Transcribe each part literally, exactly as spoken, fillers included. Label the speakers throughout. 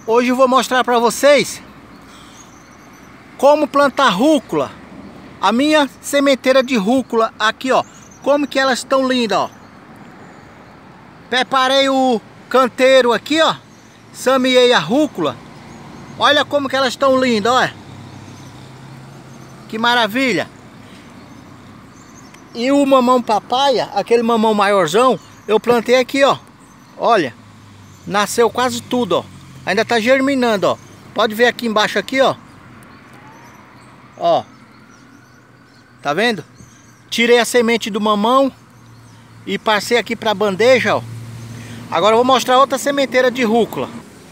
Speaker 1: Hoje eu vou mostrar para vocês como plantar rúcula. A minha sementeira de rúcula aqui, ó. Como que elas estão lindas, ó. Preparei o canteiro aqui, ó. Semeei a rúcula. Olha como que elas estão lindas, olha. Que maravilha. E o mamão papaya, aquele mamão maiorzão, eu plantei aqui, ó. Olha. Nasceu quase tudo, ó. Ainda tá germinando, ó. Pode ver aqui embaixo aqui, ó. Ó. Tá vendo? Tirei a semente do mamão e passei aqui pra bandeja, ó. Agora eu vou mostrar outra sementeira de rúcula.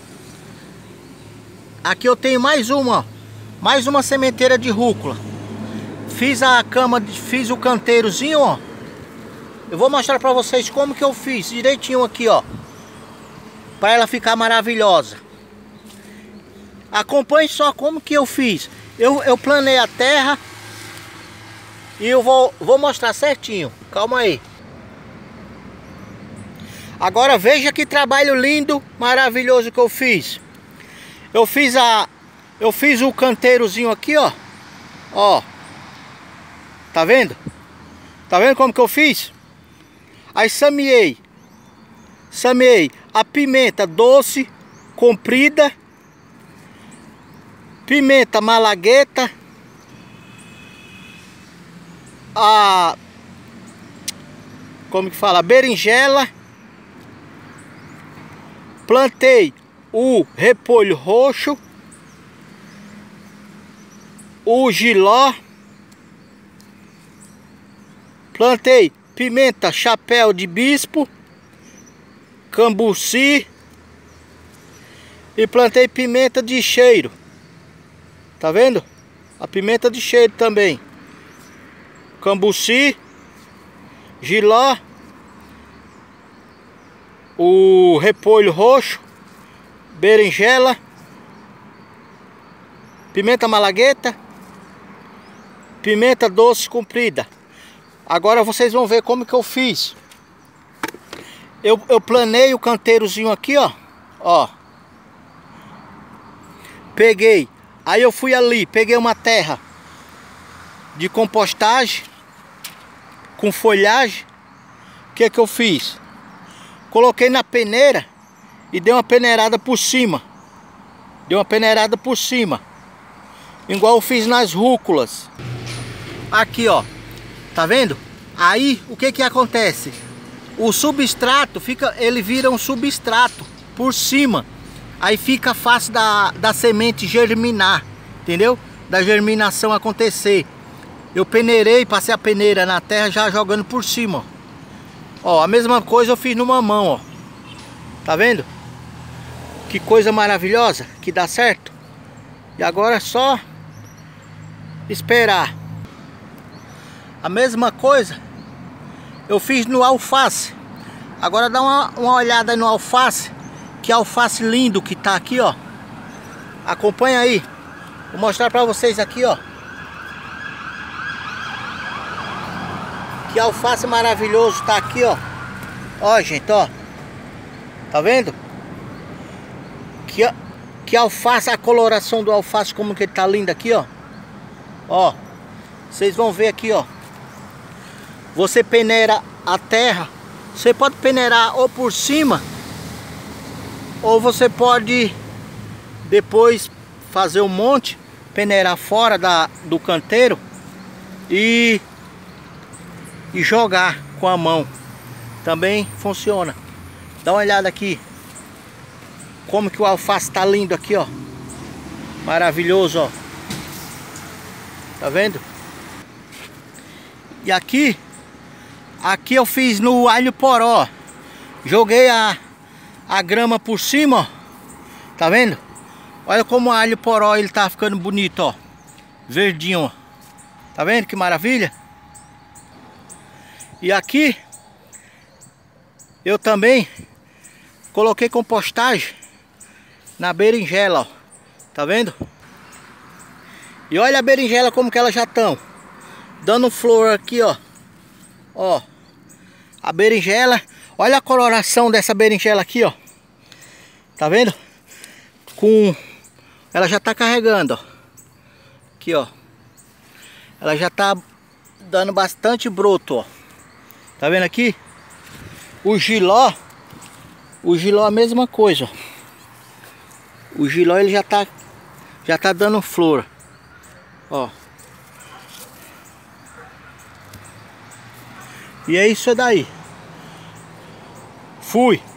Speaker 1: Aqui eu tenho mais uma, ó. Mais uma sementeira de rúcula. Fiz a cama, fiz o canteirozinho, ó. Eu vou mostrar pra vocês como que eu fiz direitinho aqui, ó. Pra ela ficar maravilhosa. Acompanhe só como que eu fiz. Eu, eu planei a terra. E eu vou, vou mostrar certinho. Calma aí. Agora veja que trabalho lindo, maravilhoso que eu fiz. Eu fiz a... Eu fiz o canteirozinho aqui, ó. Ó. Tá vendo? Tá vendo como que eu fiz? Aí semeei. Semeei a pimenta doce, comprida. Pimenta malagueta. A... Como que fala? Berinjela. Plantei o repolho roxo. O jiló. Plantei pimenta chapéu de bispo. Cambuci. E plantei pimenta de cheiro. Tá vendo? A pimenta de cheiro também. Cambuci. Jiló. O repolho roxo. Berinjela. Pimenta malagueta. Pimenta doce comprida. Agora vocês vão ver como que eu fiz. Eu, eu planei o canteirozinho aqui, ó. Ó. Peguei. Aí eu fui ali, peguei uma terra de compostagem com folhagem. O que que eu fiz? Coloquei na peneira e dei uma peneirada por cima. Dei uma peneirada por cima. Igual eu fiz nas rúculas. Aqui, ó. Tá vendo? Aí, o que que acontece? O substrato, fica, ele vira um substrato por cima. Aí fica fácil da, da semente germinar. Entendeu? Da germinação acontecer. Eu peneirei, passei a peneira na terra já jogando por cima, ó. Ó, a mesma coisa eu fiz no mamão, ó. Tá vendo? Que coisa maravilhosa, que dá certo. E agora é só esperar. A mesma coisa eu fiz no alface. Agora dá uma, uma olhada aí no alface. Que alface lindo que tá aqui, ó. Acompanha aí. Vou mostrar pra vocês aqui, ó. Que alface maravilhoso tá aqui, ó. Ó, gente, ó. Tá vendo? Que, que alface, a coloração do alface, como que ele tá lindo aqui, ó. Ó. Vocês vão ver aqui, ó. Você peneira a terra. Você pode peneirar ou por cima, ou você pode depois fazer um monte, peneirar fora da, do canteiro e, e jogar com a mão. Também funciona. Dá uma olhada aqui. Como que o alface tá lindo aqui, ó. Maravilhoso, ó. Tá vendo? E aqui, aqui eu fiz no alho poró. Joguei a, a grama por cima, ó. Tá vendo? Olha como o alho poró ele tá ficando bonito, ó. Verdinho, ó. Tá vendo que maravilha? E aqui eu também coloquei compostagem na berinjela, ó. Tá vendo? E olha a berinjela como que elas já estão dando flor aqui, ó. Ó. A berinjela. Olha a coloração dessa berinjela aqui, ó. Tá vendo? com... Ela já tá carregando, ó. Aqui, ó. Ela já tá dando bastante broto, ó. Tá vendo aqui? O giló, o giló é a mesma coisa, ó. O giló ele já tá, já tá dando flor, ó. E é isso daí. Fui.